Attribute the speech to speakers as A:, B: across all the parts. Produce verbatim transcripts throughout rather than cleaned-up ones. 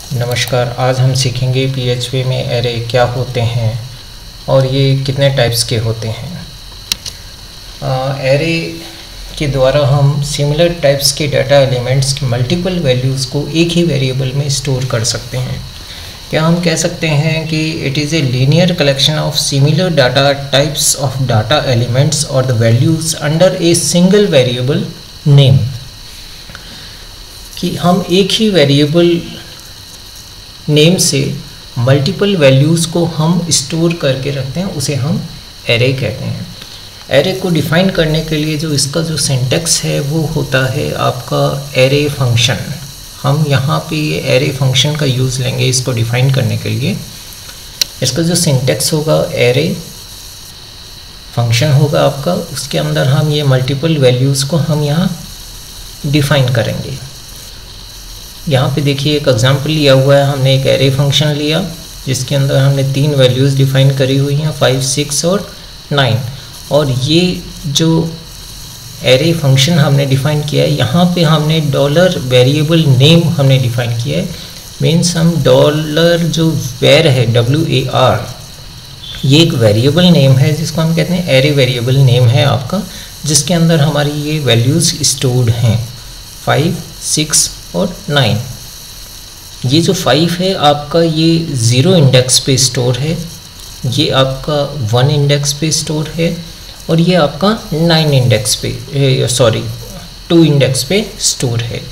A: नमस्कार। आज हम सीखेंगे पीएचपी में एरे क्या होते हैं और ये कितने टाइप्स के होते हैं। एरे के द्वारा हम सिमिलर टाइप्स के डाटा एलिमेंट्स की मल्टीपल वैल्यूज़ को एक ही वेरिएबल में स्टोर कर सकते हैं। क्या हम कह सकते हैं कि it is a linear collection of similar data types of data elements और the values under a single variable name. कि हम एक ही वेरिएबल नेम से मल्टीपल वैल्यूज़ को हम स्टोर करके रखते हैं, उसे हम एरे कहते हैं। एरे को डिफ़ाइन करने के लिए जो इसका जो सिंटैक्स है वो होता है आपका एरे फंक्शन। हम यहाँ पे ये एरे फंक्शन का यूज़ लेंगे इसको डिफ़ाइन करने के लिए। इसका जो सिंटैक्स होगा एरे फंक्शन होगा आपका, उसके अंदर हम ये मल्टीपल वैल्यूज़ को हम यहाँ डिफ़ाइन करेंगे। यहाँ पे देखिए एक एग्जांपल लिया हुआ है, हमने एक एरे फंक्शन लिया जिसके अंदर हमने तीन वैल्यूज़ डिफ़ाइन करी हुई हैं, फाइव सिक्स और नाइन। और ये जो एरे फंक्शन हमने डिफ़ाइन किया है, यहाँ पे हमने डॉलर वेरिएबल नेम हमने डिफ़ाइन किया है। मीन्स हम डॉलर जो वेर है डब्ल्यू ए आर, ये एक वेरिएबल नेम है जिसको हम कहते हैं एरे वेरिएबल नेम है आपका, जिसके अंदर हमारी ये वैल्यूज़ स्टोर्ड हैं फाइव सिक्स और नाइन। ये जो फाइव है आपका ये ज़ीरो इंडेक्स पे स्टोर है, ये आपका वन इंडेक्स पे स्टोर है और ये आपका नाइन इंडेक्स पे सॉरी टू इंडेक्स पे स्टोर है।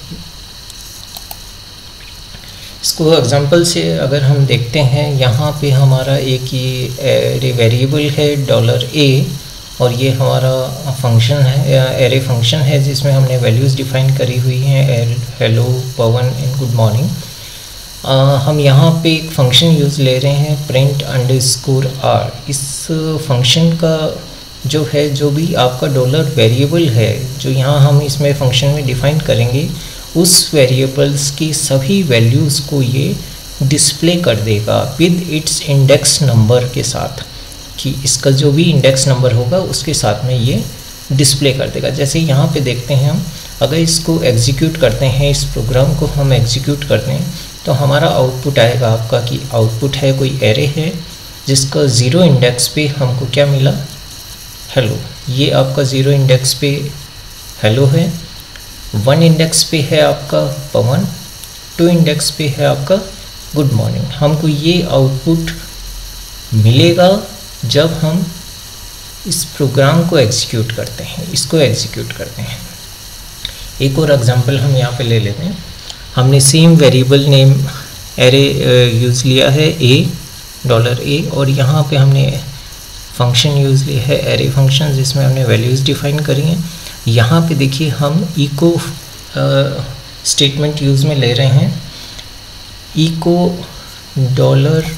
A: इसको एग्जांपल से अगर हम देखते हैं, यहाँ पे हमारा एक ये वेरिएबल है डॉलर ए और ये हमारा फंक्शन है एरे फंक्शन है जिसमें हमने वैल्यूज़ डिफ़ाइन करी हुई हैं hello Pawan and good morning. हम यहाँ पे एक फंक्शन यूज़ ले रहे हैं प्रिंट अंडरस्कोर आर। इस फंक्शन का जो है जो भी आपका डॉलर वेरिएबल है जो यहाँ हम इसमें फंक्शन में डिफ़ाइन करेंगे, उस वेरिएबल्स की सभी वैल्यूज़ को ये डिस्प्ले कर देगा विद इट्स इंडेक्स नंबर के साथ, कि इसका जो भी इंडेक्स नंबर होगा उसके साथ में ये डिस्प्ले कर देगा। जैसे यहाँ पे देखते हैं हम, अगर इसको एग्जीक्यूट करते हैं, इस प्रोग्राम को हम एग्जीक्यूट करते हैं तो हमारा आउटपुट आएगा आपका कि आउटपुट है कोई एरे है जिसका ज़ीरो इंडेक्स पे हमको क्या मिला, हेलो। ये आपका ज़ीरो इंडेक्स पे हेलो है, वन इंडेक्स पे है आपका पवन, टू इंडेक्स पे है आपका गुड मॉर्निंग। हमको ये आउटपुट मिलेगा जब हम इस प्रोग्राम को एग्जीक्यूट करते हैं, इसको एग्जीक्यूट करते हैं। एक और एग्जांपल हम यहाँ पे ले लेते हैं। हमने same variable name array use लिया है ए डॉलर ए और यहाँ पे हमने फंक्शन यूज़ लिया है एरे फंक्शन जिसमें हमने वैल्यूज़ डिफ़ाइन करी हैं। यहाँ पे देखिए हम इको स्टेटमेंट यूज़ में ले रहे हैं, इको डॉलर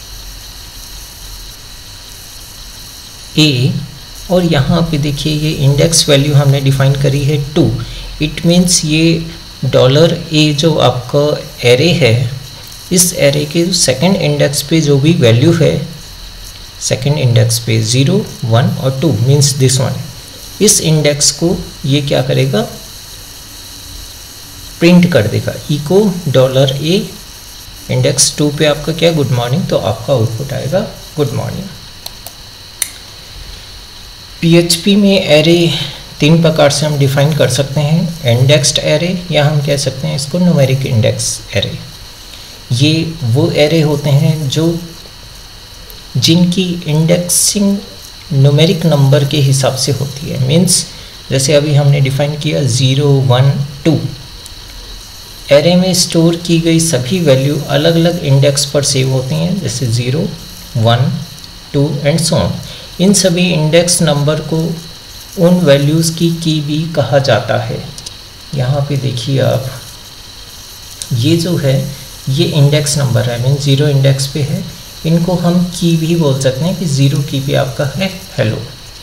A: ए और यहाँ पे देखिए ये इंडेक्स वैल्यू हमने डिफ़ाइन करी है टू। इट मीन्स ये डॉलर ए जो आपका एरे है, इस एरे के सेकंड इंडेक्स पे जो भी वैल्यू है, सेकंड इंडेक्स पे ज़ीरो वन और टू मीन्स दिस वन, इस इंडेक्स को ये क्या करेगा, प्रिंट कर देगा। Echo dollar A index two पे आपका क्या गुड मॉर्निंग, तो आपका आउटपुट आएगा गुड मॉर्निंग। पीएचपी में एरे तीन प्रकार से हम डिफ़ाइन कर सकते हैं, इंडेक्स्ड एरे या हम कह सकते हैं इसको न्यूमेरिक इंडेक्स एरे। ये वो एरे होते हैं जो जिनकी इंडेक्सिंग न्यूमेरिक नंबर के हिसाब से होती है। मीन्स जैसे अभी हमने डिफ़ाइन किया ज़ीरो वन टू, एरे में स्टोर की गई सभी वैल्यू अलग अलग इंडेक्स पर सेव होती हैं, जैसे zero one two and so on. इन सभी इंडेक्स नंबर को उन वैल्यूज़ की की भी कहा जाता है। यहाँ पे देखिए आप, ये जो है ये इंडेक्स नंबर है, मीन ज़ीरो इंडेक्स पे है, इनको हम की भी बोल सकते हैं कि ज़ीरो की पे आपका है हेलो।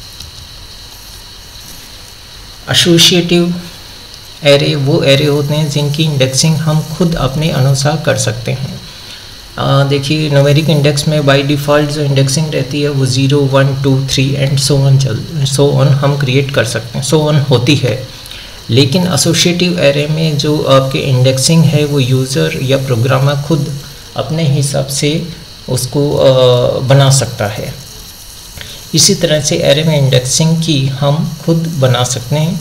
A: एसोसिएटिव एरे वो एरे होते हैं जिनकी इंडेक्सिंग हम खुद अपने अनुसार कर सकते हैं। देखिए न्यूमेरिक इंडेक्स में बाय डिफ़ॉल्ट जो इंडेक्सिंग रहती है वो zero one two three and so on चल सो ऑन हम क्रिएट कर सकते हैं, सो ऑन होती है। लेकिन एसोसिएटिव एरे में जो आपके इंडेक्सिंग है वो यूज़र या प्रोग्रामर खुद अपने हिसाब से उसको बना सकता है। इसी तरह से एरे में इंडेक्सिंग की हम खुद बना सकते हैं।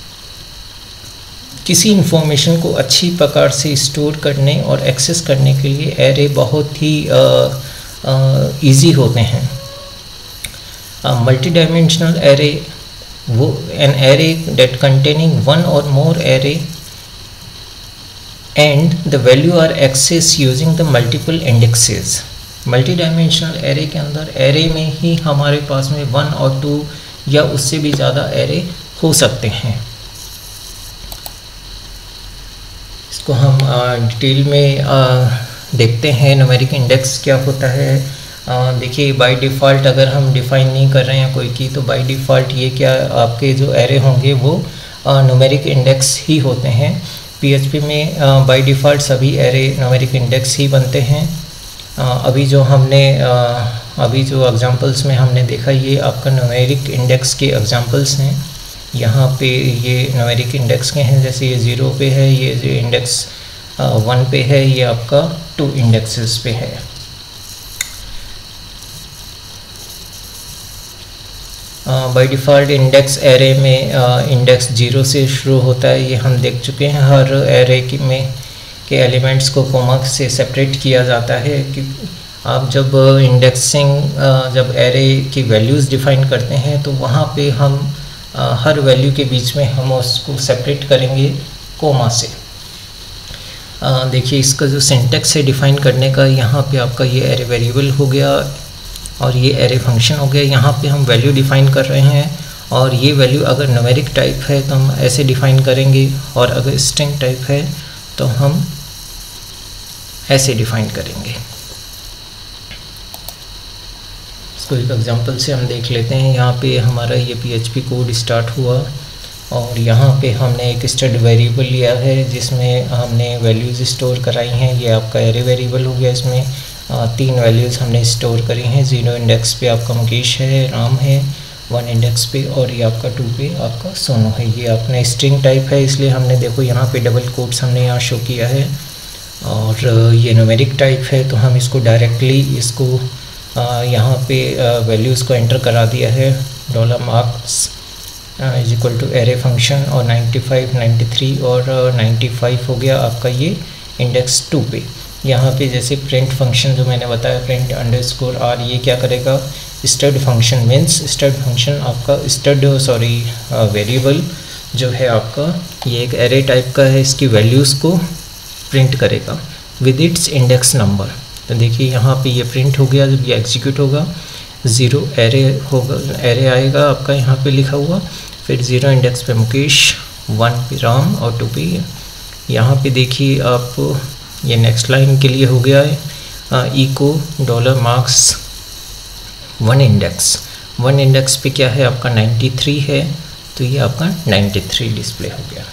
A: किसी इंफॉर्मेशन को अच्छी प्रकार से स्टोर करने और एक्सेस करने के लिए एरे बहुत ही इजी होते हैं। मल्टी डायमेंशनल एरे वो an array that containing one और more array and the value are access using the multiple indexes. Multi dimensional array के अंदर एरे में ही हमारे पास में वन और टू या उससे भी ज़्यादा एरे हो सकते हैं। इसको हम डिटेल में आ, देखते हैं न्यूमेरिक इंडेक्स क्या होता है। देखिए बाय डिफ़ॉल्ट अगर हम डिफ़ाइन नहीं कर रहे हैं कोई की, तो बाय डिफ़ॉल्ट ये क्या आपके जो एरे होंगे वो न्यूमेरिक इंडेक्स ही होते हैं। पीएचपी में बाय डिफ़ॉल्ट सभी एरे न्यूमेरिक इंडेक्स ही बनते हैं। अभी जो हमने अभी जो एग्जांपल्स में हमने देखा ये आपका न्यूमेरिक इंडेक्स के एग्जांपल्स हैं। यहाँ पे ये न्यूमेरिक इंडेक्स के हैं, जैसे ये ज़ीरो पे है, ये जो इंडेक्स वन पे है, ये आपका टू इंडेक्सेस पे है। बाय डिफ़ॉल्ट इंडेक्स एरे में इंडेक्स जीरो से शुरू होता है, ये हम देख चुके हैं। हर एरे की में के एलिमेंट्स को कोमा से सेपरेट किया जाता है कि आप जब इंडेक्सिंग जब एरे की वैल्यूज़ डिफ़ाइन करते हैं तो वहाँ पे हम हर वैल्यू के बीच में हम उसको सेपरेट करेंगे कोमा से। देखिए इसका जो सिंटेक्स है डिफ़ाइन करने का, यहाँ पे आपका ये एरे वेरिएबल हो गया और ये एरे फंक्शन हो गया। यहाँ पे हम वैल्यू डिफ़ाइन कर रहे हैं और ये वैल्यू अगर न्यूमेरिक टाइप है तो हम ऐसे डिफ़ाइन करेंगे और अगर स्ट्रिंग टाइप है तो हम ऐसे डिफ़ाइन करेंगे। इसको एक एग्जांपल से हम देख लेते हैं। यहाँ पे हमारा ये पीएचपी कोड स्टार्ट हुआ और यहाँ पे हमने एक स्टड वेरिएबल लिया है जिसमें हमने वैल्यूज़ स्टोर कराई हैं। ये आपका एरे वेरिएबल हो गया, इसमें आ, तीन वैल्यूज़ हमने स्टोर करी हैं। ज़ीरो इंडेक्स पे आपका मुकेश है, राम है, वन इंडेक्स पे और ये आपका टू पे आपका सोनू है। ये अपना स्ट्रिंग टाइप है, इसलिए हमने देखो यहाँ पे डबल कोट्स हमने यहाँ शो किया है। और ये न्यूमेरिक टाइप है तो हम इसको डायरेक्टली इसको यहाँ पे वैल्यूज़ को एंटर करा दिया है। Dollar marks is equal to array function और नाइन्टी फाइव, नाइन्टी थ्री और नाइन्टी फाइव हो गया आपका ये इंडेक्स टू पे। यहाँ पे जैसे प्रिंट फंक्शन जो मैंने बताया, प्रिंट अंडरस्कोर आर, ये क्या करेगा, stud function means stud function आपका स्टड सॉरी वेरिएबल जो है आपका ये एक एरे टाइप का है, इसकी वैल्यूज़ को प्रिंट करेगा विद इट्स इंडेक्स नंबर। तो देखिए यहाँ पे ये प्रिंट हो गया। जब ये एग्जीक्यूट होगा ज़ीरो एरे होगा, एरे आएगा आपका यहाँ पे लिखा हुआ, फिर ज़ीरो इंडेक्स पे मुकेश, वन पे राम और टू पे। यहाँ पे देखिए आप ये नेक्स्ट लाइन के लिए हो गया है echo dollar marks one index. One index पे क्या है आपका नाइन्टी थ्री है, तो ये आपका नाइन्टी थ्री डिस्प्ले हो गया।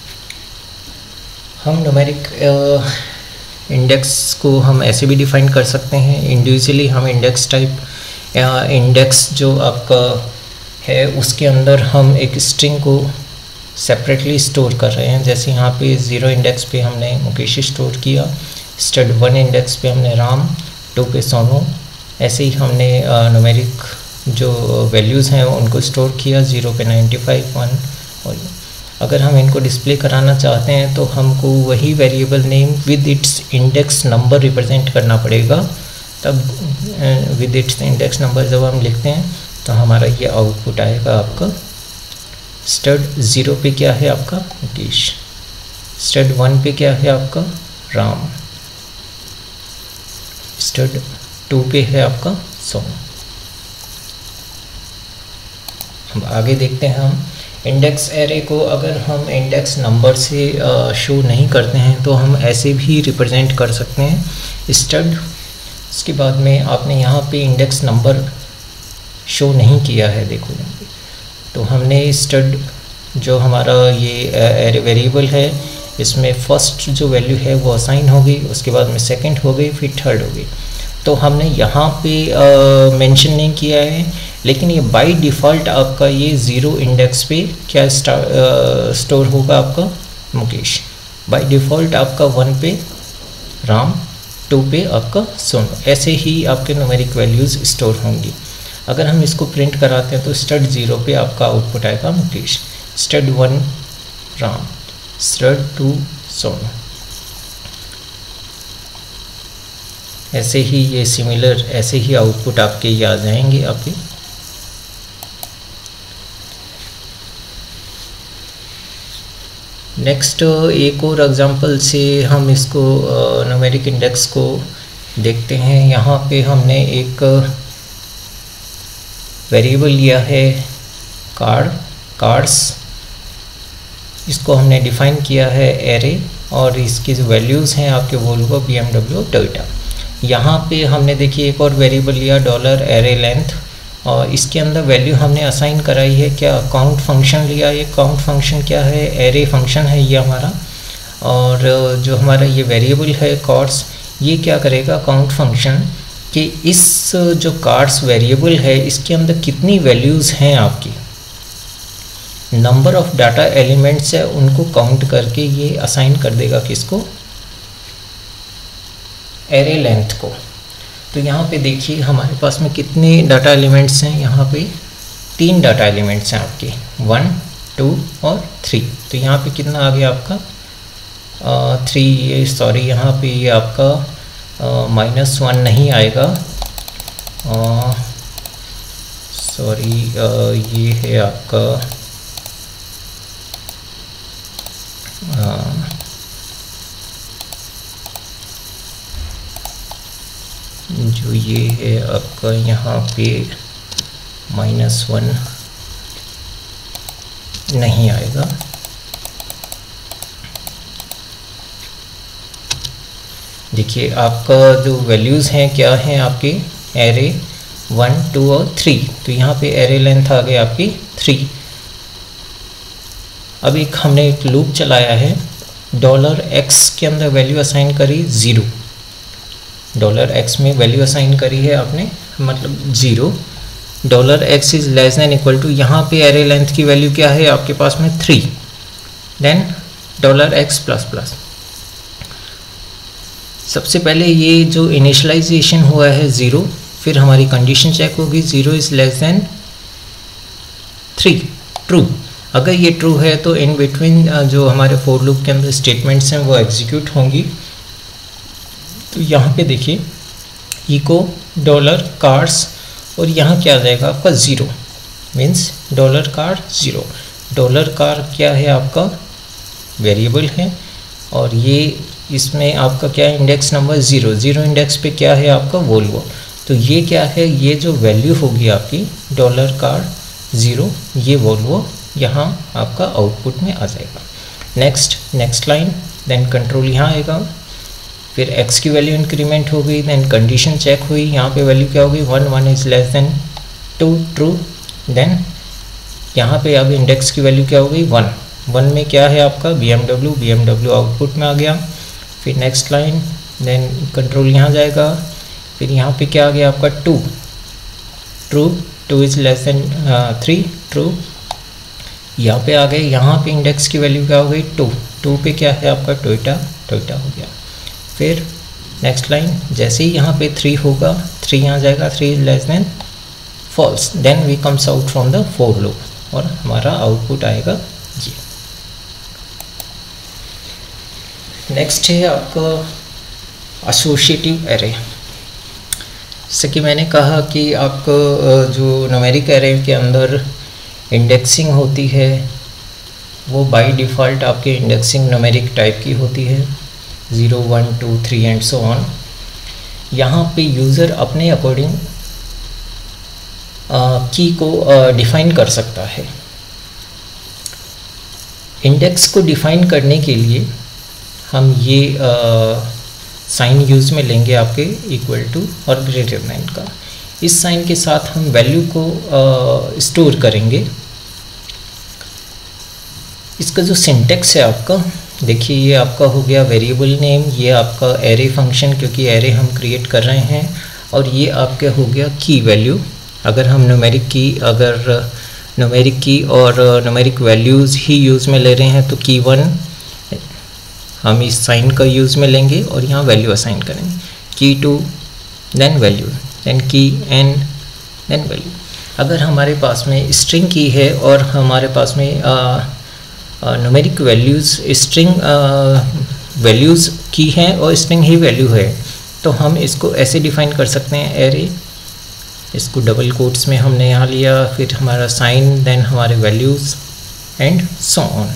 A: हम न्यूमेरिक इंडेक्स को हम ऐसे भी डिफ़ाइन कर सकते हैं। इंडिविजुअली हम इंडेक्स टाइप इंडेक्स जो आपका है उसके अंदर हम एक स्ट्रिंग को सेपरेटली स्टोर कर रहे हैं। जैसे यहाँ पे ज़ीरो इंडेक्स पे हमने मुकेश स्टोर किया, स्टड वन इंडेक्स पे हमने राम, टू पे सोनू। ऐसे ही हमने न्यूमेरिक जो वैल्यूज़ हैं उनको स्टोर किया, ज़ीरो पे नाइन्टी फाइव, वन। और अगर हम इनको डिस्प्ले कराना चाहते हैं तो हमको वही variable name with its index number represent करना पड़ेगा। तब विद इट्स इंडेक्स नंबर जब हम लिखते हैं तो हमारा ये आउटपुट आएगा आपका। स्टड ज़ीरो पे क्या है आपका मुकेश, स्टड वन पे क्या है आपका राम, स्टड टू पे है आपका सोनू। अब आगे देखते हैं हम इंडेक्स एरे को अगर हम इंडेक्स नंबर से शो नहीं करते हैं तो हम ऐसे भी रिप्रेजेंट कर सकते हैं स्टड। उसके बाद में आपने यहाँ पे इंडेक्स नंबर शो नहीं किया है, देखो तो हमने स्टड जो हमारा ये एरे वेरिएबल है इसमें फर्स्ट जो वैल्यू है वो असाइन हो गई, उसके बाद में सेकंड हो गई, फिर थर्ड हो गई। तो हमने यहाँ पे मेंशन नहीं किया है लेकिन ये बाय डिफ़ॉल्ट आपका ये ज़ीरो इंडेक्स पे क्या स्टोर होगा आपका मुकेश, बाय डिफ़ॉल्ट आपका वन पे राम, टू पे आपका सोनू, ऐसे ही आपके न्यूमेरिक वैल्यूज़ स्टोर होंगी। अगर हम इसको प्रिंट कराते हैं तो स्टड ज़ीरो पे आपका आउटपुट आएगा Mukesh, stud one Ram, stud two Sonu. ऐसे ही ये सिमिलर ऐसे ही आउटपुट आपके ये आ जाएंगे आपके। नेक्स्ट एक और एग्जांपल से हम इसको न्यूमेरिक इंडेक्स को देखते हैं। यहाँ पे हमने एक वेरिएबल लिया है कार्ड कार्ड्स, इसको हमने डिफ़ाइन किया है एरे, और इसकी जो वैल्यूज़ हैं आपके Volvo, B M W, Toyota. यहाँ पे हमने देखिए एक और वेरिएबल लिया डॉलर एरे लेंथ, और इसके अंदर वैल्यू हमने असाइन कराई है क्या, काउंट फंक्शन लिया। ये काउंट फंक्शन क्या है, एरे फंक्शन है ये हमारा, और जो हमारा ये वेरिएबल है कार्ड्स, ये क्या करेगा काउंट फंक्शन कि इस जो कार्ड्स वेरिएबल है इसके अंदर कितनी वैल्यूज़ हैं आपकी, नंबर ऑफ डाटा एलिमेंट्स है उनको काउंट करके ये असाइन कर देगा किसको, एरे लेंथ को। तो यहाँ पे देखिए हमारे पास में कितने डाटा एलिमेंट्स हैं, यहाँ पे तीन डाटा एलिमेंट्स हैं आपके, वन, टू और थ्री। तो यहाँ पे कितना आ गया आपका थ्री, ये सॉरी यहाँ पे ये आपका माइनस वन नहीं आएगा, सॉरी ये है आपका आ, जो ये है आपका यहाँ पे माइनस वन नहीं आएगा। देखिए आपका जो वैल्यूज़ हैं क्या हैं आपके, एरे वन, टू और थ्री। तो यहाँ पे एरे लेंथ आ गई आपकी थ्री। अब एक हमने एक लूप चलाया है, डॉलर एक्स के अंदर वैल्यू असाइन करी ज़ीरो, डॉलर एक्स में वैल्यू असाइन करी है आपने मतलब zero, dollar X is less than equal to, यहाँ पे एरे लेंथ की वैल्यू क्या है आपके पास में three, then dollar X plus plus. सबसे पहले ये जो इनिशलाइजेशन हुआ है ज़ीरो, फिर हमारी कंडीशन चेक होगी zero is less than three, true. अगर ये ट्रू है तो इन बिटवीन जो हमारे फोर लूप के अंदर स्टेटमेंट्स हैं वो एग्जीक्यूट होंगी। तो यहाँ पे देखिए इको डॉलर कार्ड्स, और यहाँ क्या आ जाएगा आपका zero, means dollar card zero. Dollar card क्या है आपका वेरिएबल है, और ये इसमें आपका क्या है index number zero, zero index पे क्या है आपका वोल्वो। तो ये क्या है, ये जो वैल्यू होगी आपकी डॉलर कार्ड ज़ीरो, ये वोल्वो यहाँ आपका आउटपुट में आ जाएगा। Next next line, then control यहाँ आएगा, फिर x की वैल्यू इंक्रीमेंट हो गई, देन कंडीशन चेक हुई, यहाँ पे वैल्यू क्या होगी one, one is less than two, true. Then यहाँ पे अब इंडेक्स की वैल्यू क्या हो गई वन, वन में क्या है आपका B M W, B M W output में आ गया। फिर नेक्स्ट लाइन, देन कंट्रोल यहाँ जाएगा, फिर यहाँ पे क्या आ गया आपका two, true, two is less than three, true. यहाँ पे आ गए, यहाँ पे इंडेक्स की वैल्यू क्या हो गई टू, टू पे क्या है आपका टोयोटा, टोयोटा हो गया। फिर नेक्स्ट लाइन, जैसे ही यहाँ पे थ्री होगा, थ्री यहाँ जाएगा, three is less than false, then we comes out from the for loop, और हमारा आउटपुट आएगा जी। नेक्स्ट है आपका एसोसिएटिव एरे। जैसे कि मैंने कहा कि आपको जो न्यूमेरिक एरे के अंदर इंडेक्सिंग होती है वो बाय डिफ़ॉल्ट आपके इंडेक्सिंग न्यूमेरिक टाइप की होती है, zero, one, two, three and so on. यहाँ पे यूज़र अपने अकॉर्डिंग की को डिफ़ाइन कर सकता है। इंडेक्स को डिफ़ाइन करने के लिए हम ये साइन यूज़ में लेंगे आपके इक्वल टू और ग्रेटर देन का। इस साइन के साथ हम वैल्यू को स्टोर करेंगे। इसका जो सिंटेक्स है आपका, देखिए ये आपका हो गया वेरिएबल नेम, ये आपका एरे फंक्शन क्योंकि एरे हम क्रिएट कर रहे हैं, और ये आपका हो गया की वैल्यू, अगर हम न्यूमेरिक की अगर न्यूमेरिक की और न्यूमेरिक वैल्यूज़ ही यूज़ में ले रहे हैं तो की वन हम इस साइन का यूज़ में लेंगे और यहाँ वैल्यू असाइन करेंगे, key two then value then key N then value. अगर हमारे पास में स्ट्रिंग की है और हमारे पास में न्यूमेरिक वैल्यूज़ स्ट्रिंग वैल्यूज़ की हैं और स्ट्रिंग ही वैल्यू है, तो हम इसको ऐसे डिफाइन कर सकते हैं एरे, इसको डबल कोट्स में हमने यहाँ लिया, फिर हमारा साइन देन हमारे वैल्यूज़ एंड सो ऑन।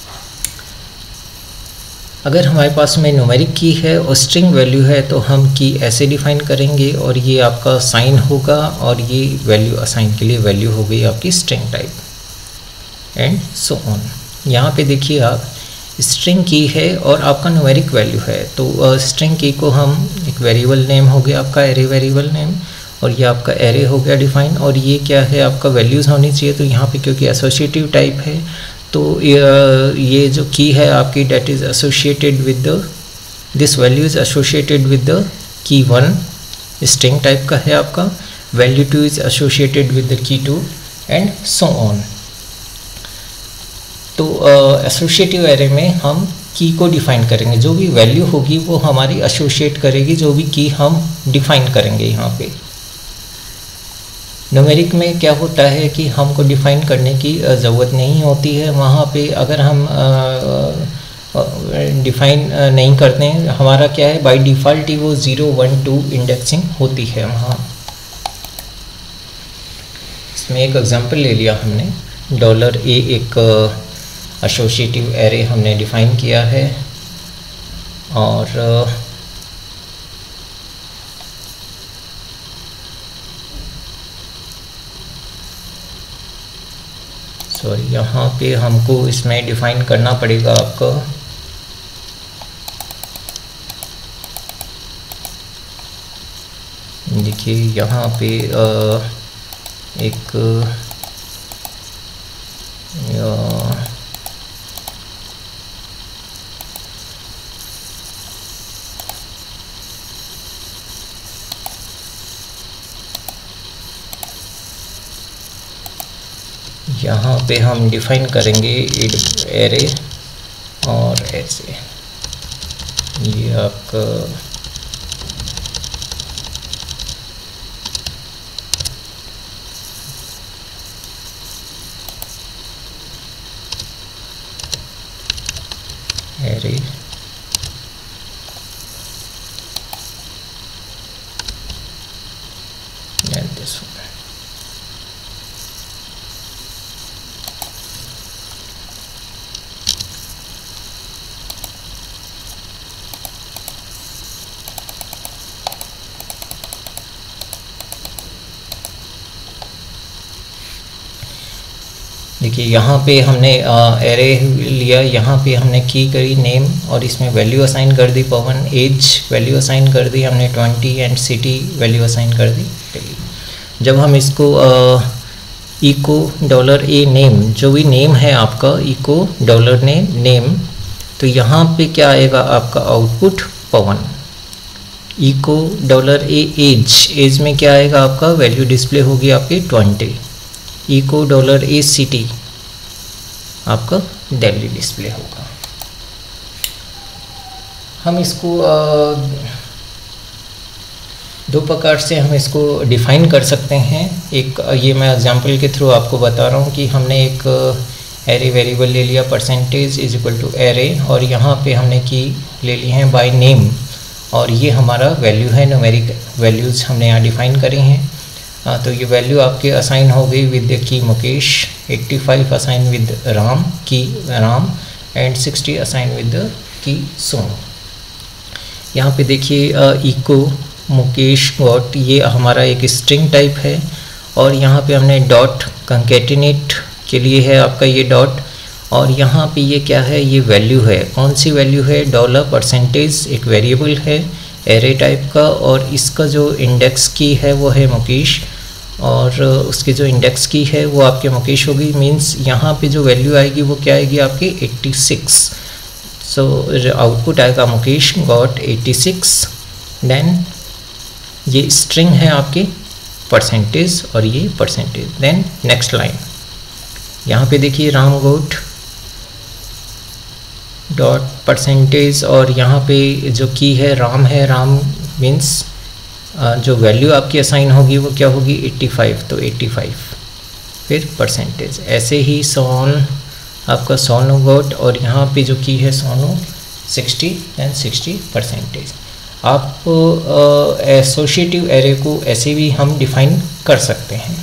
A: अगर हमारे पास में न्यूमेरिक की है और स्ट्रिंग वैल्यू है तो हम की ऐसे डिफाइन करेंगे और ये आपका साइन होगा और ये वैल्यू असाइन के लिए वैल्यू हो गई आपकी string type and so on. यहाँ पे देखिए आप स्ट्रिंग की है और आपका न्यूमेरिक वैल्यू है, तो स्ट्रिंग की को हम एक वेरिएबल नेम हो गया आपका एरे वेरिएबल नेम और ये आपका एरे हो गया डिफाइन, और ये क्या है आपका वैल्यूज़ होनी चाहिए। तो यहाँ पे क्योंकि एसोसिएटिव टाइप है तो ये जो की है आपकी date is associated with the this value is associated with the key one, string type का है आपका, value two is associated with the key two and so on. तो एसोसिएटिव एरे में हम की को डिफाइन करेंगे, जो भी वैल्यू होगी वो हमारी एसोसिएट करेगी जो भी की हम डिफाइन करेंगे। यहाँ पे न्यूमेरिक में क्या होता है कि हमको डिफाइन करने की ज़रूरत नहीं होती है, वहाँ पे अगर हम डिफाइन नहीं करते हैं हमारा क्या है बाय डिफ़ॉल्ट ही वो ज़ीरो वन टू इंडेक्सिंग होती है वहाँ। इसमें एक एग्जांपल ले लिया हमने, डॉलर ए एक एसोसिएटिव एरे हमने डिफाइन किया है और सॉरी यहाँ पे हमको इसमें डिफाइन करना पड़ेगा आपको देखिए यहाँ पे एक यहाँ पे हम डिफाइन करेंगे एरे और ऐसे ये आपका एरे and this one. देखिए यहाँ पे हमने एरे लिया, यहाँ पे हमने की करी नेम और इसमें वैल्यू असाइन कर दी पवन, एज वैल्यू असाइन कर दी हमने twenty and city value assign कर दी। जब हम इसको इको डॉलर ए नेम जो भी नेम है आपका इको डॉलर ने नेम, तो यहाँ पे क्या आएगा आपका output Pawan. Echo dollar A age age में क्या आएगा आपका वैल्यू डिस्प्ले होगी आपकी twenty. Echo dollar A city आपका दिल्ली डिस्प्ले होगा। हम इसको आ, दो प्रकार से हम इसको डिफाइन कर सकते हैं। एक ये मैं एग्जांपल के थ्रू आपको बता रहा हूँ कि हमने एक एरे वेरिएबल ले लिया percentage is equal to array और यहाँ पे हमने की ले ली है बाय नेम और ये हमारा वैल्यू है, न्यूमेरिक वैल्यूज़ हमने यहाँ डिफाइन करे हैं। हाँ, तो ये वैल्यू आपके असाइन हो गई विद द की मुकेश, पचासी assign with Ram key Ram and साठ assign with the key Sonu. यहाँ पे देखिए इको मुकेश गॉट ये हमारा एक स्ट्रिंग टाइप है और यहाँ पे हमने डॉट कंकेटिनेट के लिए है आपका ये डॉट और यहाँ पे ये क्या है ये वैल्यू है। कौन सी वैल्यू है डॉलर परसेंटेज एक वेरिएबल है एरे टाइप का और इसका जो इंडेक्स की है वो है मुकेश और उसकी जो इंडेक्स की है वो आपके मुकेश होगी। मींस यहाँ पे जो वैल्यू आएगी वो क्या आएगी आपकी छियासी। सो आउटपुट आएगा मुकेश गॉट छियासी। देन ये स्ट्रिंग है आपकी परसेंटेज और ये परसेंटेज। देन नेक्स्ट लाइन यहाँ पे देखिए राम गोट डॉट परसेंटेज, और यहाँ पे जो की है राम है, राम मीन्स जो वैल्यू आपकी असाइन होगी वो क्या होगी पचासी, तो पचासी फिर परसेंटेज। ऐसे ही सोन आपका सोनू गोट, और यहाँ पे जो की है सोनू साठ एंड साठ परसेंटेज। आप एसोसिएटिव एरे को ऐसे भी हम डिफाइन कर सकते हैं।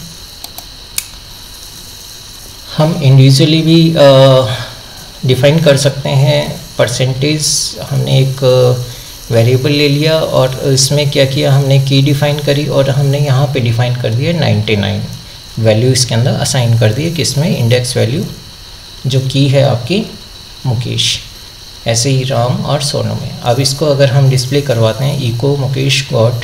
A: हम इंडिविजुअली भी डिफाइन कर सकते हैं। परसेंटेज हमने एक वेरिएबल ले लिया और इसमें क्या किया, हमने की डिफाइन करी और हमने यहाँ पे डिफाइन कर दिया निन्यानवे वैल्यू इसके अंदर असाइन कर दिए, किसमें इंडेक्स वैल्यू जो की है आपकी मुकेश। ऐसे ही राम और सोनू में। अब इसको अगर हम डिस्प्ले करवाते हैं, echo Mukesh got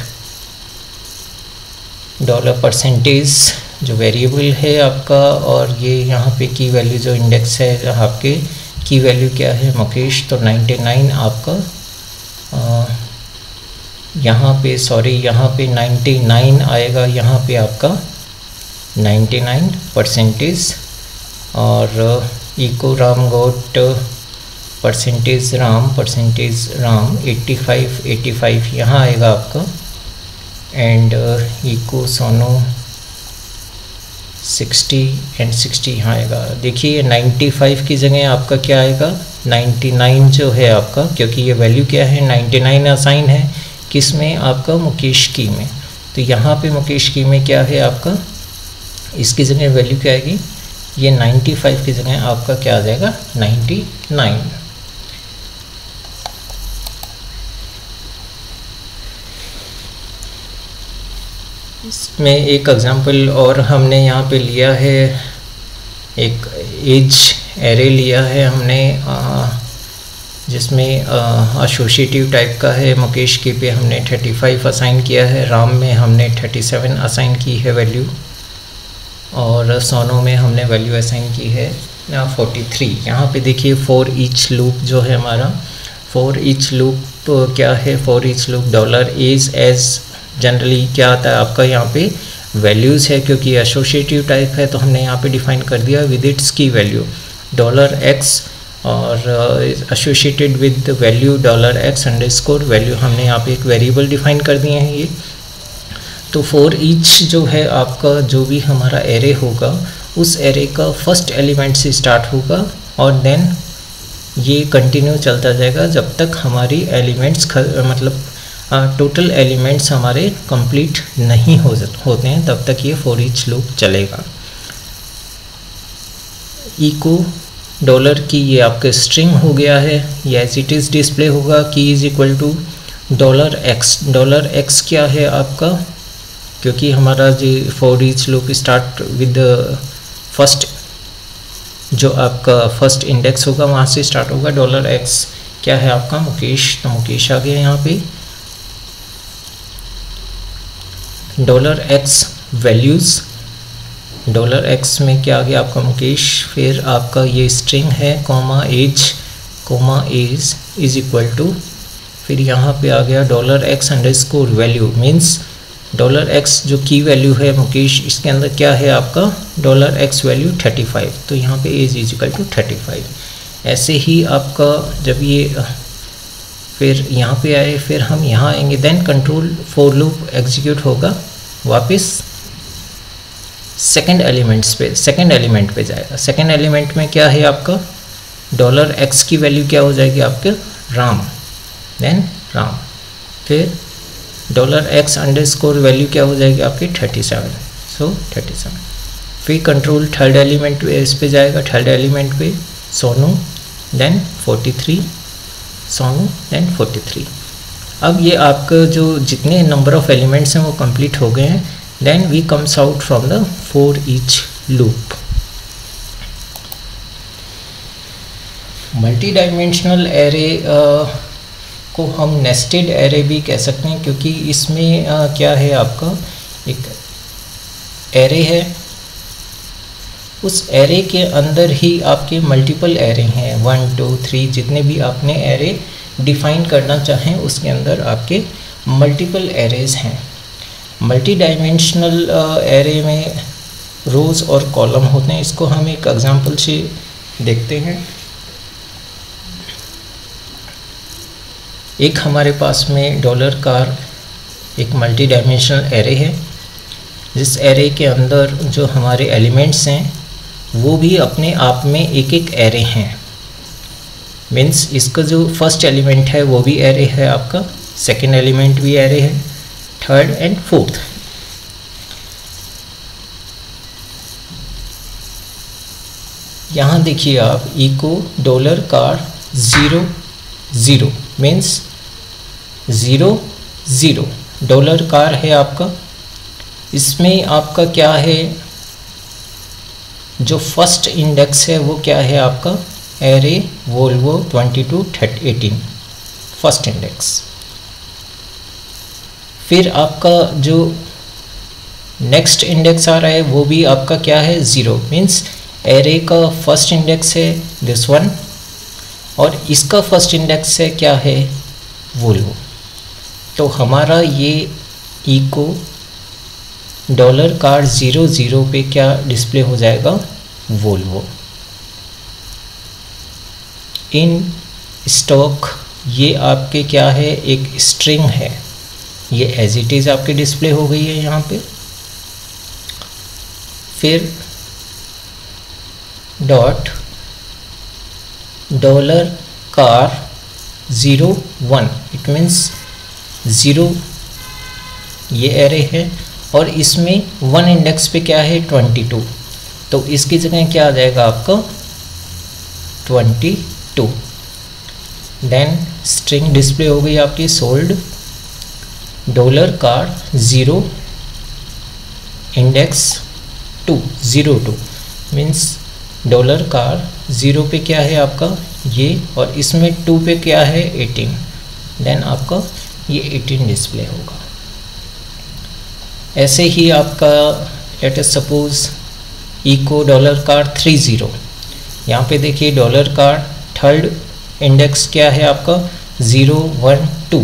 A: dollar percentage जो वेरिएबल है आपका, और ये यहाँ पे की वैल्यू जो इंडेक्स है आपके की वैल्यू क्या है मुकेश, तो निन्यानवे आपका आ, यहाँ पे सॉरी यहाँ पे निन्यानवे आएगा, यहाँ पे आपका निन्यानवे परसेंटेज, और echo Ram got percentage Ram percentage Ram पचासी पचासी यहाँ आएगा आपका, एंड इको सोनू साठ एंड साठ यहाँ आएगा। देखिए पचानवे की जगह आपका क्या आएगा निन्यानवे जो है आपका, क्योंकि ये वैल्यू क्या है निन्यानवे असाइन है किस में आपका मुकेश की में, तो यहाँ पे मुकेश की में क्या है आपका, इसकी जगह वैल्यू क्या आएगी, ये पचानवे की जगह आपका क्या आ जाएगा निन्यानवे। इसमें एक एग्जांपल और हमने यहाँ पे लिया है, एक एज एरे लिया है हमने जिसमें एसोसिएटिव टाइप का है। मुकेश के पे हमने पैंतीस असाइन किया है, राम में हमने सैंतीस असाइन की है वैल्यू, और सोनू में हमने वैल्यू असाइन की है तैंतालीस। यहाँ पे देखिए फॉर ईच लूप जो है हमारा, फॉर ईच लूप क्या है, for each loop dollar age age generally क्या आता है आपका, यहाँ पे वैल्यूज़ है क्योंकि एसोसिएटिव टाइप है, तो हमने यहाँ पे डिफाइन कर दिया with its key value dollar X, और associated with value dollar X underscore value, हमने यहाँ पे एक वेरिएबल डिफाइन कर दिए हैं ये। तो फॉर ईच जो है आपका जो भी हमारा एरे होगा, उस एरे का फर्स्ट एलिमेंट से स्टार्ट होगा और देन ये कंटिन्यू चलता जाएगा जब तक हमारी एलिमेंट्स मतलब टोटल uh, एलिमेंट्स हमारे कंप्लीट नहीं हो होते हैं, तब तक ये फॉर ईच लूप चलेगा। इको डॉलर की ये आपका स्ट्रिंग हो गया है, ये एज इट इज़ डिस्प्ले होगा key is equal to dollar X. Dollar X क्या है आपका, क्योंकि हमारा जो for each loop start with first जो आपका फर्स्ट इंडेक्स होगा वहाँ से स्टार्ट होगा। डॉलर एक्स क्या है आपका मुकेश, तो मुकेश आ गया यहाँ पे। Dollar X values, dollar X में क्या आ गया आपका मुकेश, फिर आपका ये स्ट्रिंग है comma age comma age is equal to, फिर यहाँ पे आ गया dollar X underscore value, means dollar X जो की वैल्यू है मुकेश, इसके अंदर क्या है आपका डॉलर एक्स वैल्यू पैंतीस, तो यहाँ पे एज इज इक्वल टू पैंतीस। ऐसे ही आपका जब ये फिर यहाँ पे आए, फिर हम यहाँ आएंगे, then control for loop execute होगा, वापस सेकंड एलिमेंट्स पे सेकंड एलिमेंट पे जाएगा। सेकंड एलिमेंट में क्या है आपका डॉलर एक्स की वैल्यू क्या हो जाएगी आपके राम, देन राम, फिर डॉलर एक्स अंडरस्कोर वैल्यू क्या हो जाएगी आपकी सैंतीस, सो सैंतीस। फिर कंट्रोल थर्ड एलिमेंट पे इस पे जाएगा, थर्ड एलिमेंट पे सोनू, देन तैंतालीस, सोनू देन तैंतालीस। अब ये आपका जो जितने नंबर ऑफ एलिमेंट्स हैं वो कंप्लीट हो गए हैं। Then we comes out from the for each loop. Multi dimensional array को हम नेस्टेड एरे भी कह सकते हैं, क्योंकि इसमें uh, क्या है आपका एक एरे है, उस एरे के अंदर ही आपके मल्टीपल एरे हैं, वन टू थ्री जितने भी आपने एरे डिफाइन करना चाहें उसके अंदर आपके मल्टीपल एरेज हैं। मल्टी डायमेंशनल एरे में रोज़ और कॉलम होते हैं। इसको हम एक एग्जांपल से देखते हैं। एक हमारे पास में डॉलर कार एक मल्टी डायमेंशनल एरे है, जिस एरे के अंदर जो हमारे एलिमेंट्स हैं वो भी अपने आप में एक एक एरे हैं। मीन्स इसका जो फर्स्ट एलिमेंट है वो भी एरे है आपका, सेकेंड एलिमेंट भी एरे है, थर्ड एंड फोर्थ। यहाँ देखिए आप echo dollar car zero zero means zero zero dollar car है आपका। इसमें आपका क्या है, जो फर्स्ट इंडेक्स है वो क्या है आपका, array Volvo twenty two thirty eighteen first index. फिर आपका जो नेक्स्ट इंडेक्स आ रहा है वो भी आपका क्या है, ज़ीरो मीन्स एरे का फर्स्ट इंडेक्स है दिस वन, और इसका फर्स्ट इंडेक्स है क्या है, वोल्वो। तो हमारा ये echo dollar car zero zero पे क्या डिस्प्ले हो जाएगा, वोल्वो। इन स्टॉक ये आपके क्या है, एक स्ट्रिंग है, ये एज इट इज़ आपके डिस्प्ले हो गई है यहाँ पे। फिर dot dollar car zero one, it means zero ये एरे है और इसमें वन इंडेक्स पे क्या है, ट्वेंटी टू, तो इसकी जगह क्या आ जाएगा आपका twenty two. Then string display हो गई आपकी sold dollar car zero index two zero two means dollar car zero पे क्या है आपका ये, और इसमें टू पे क्या है एटीन। देन आपका ये एटीन डिस्प्ले होगा। ऐसे ही आपका let us suppose echo dollar car three zero, यहाँ पे देखिए डॉलर कार थर्ड इंडेक्स क्या है आपका, ज़ीरो वन टू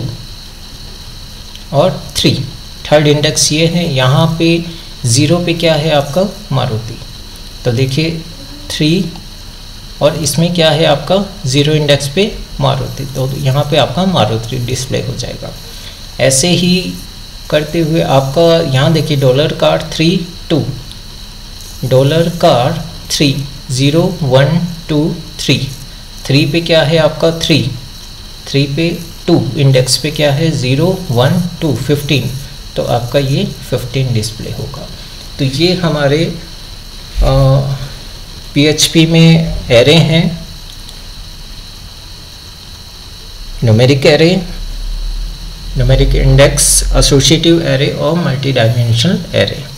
A: और थ्री, थर्ड इंडेक्स ये है। यहाँ पे ज़ीरो पे क्या है आपका मारुति, तो देखिए थ्री और इसमें क्या है आपका ज़ीरो इंडेक्स पे मारुति, तो यहाँ पे आपका मारुति डिस्प्ले हो जाएगा। ऐसे ही करते हुए आपका यहाँ देखिए dollar car three two, dollar car three zero one two three, three पे क्या है आपका थ्री, थ्री पे टू इंडेक्स पे क्या है ज़ीरो वन टू फिफ्टीन, तो आपका ये फिफ्टीन डिस्प्ले होगा। तो ये हमारे पीएचपी में एरे हैं, numeric array, numeric index, associative array और मल्टी डायमेंशनल एरे।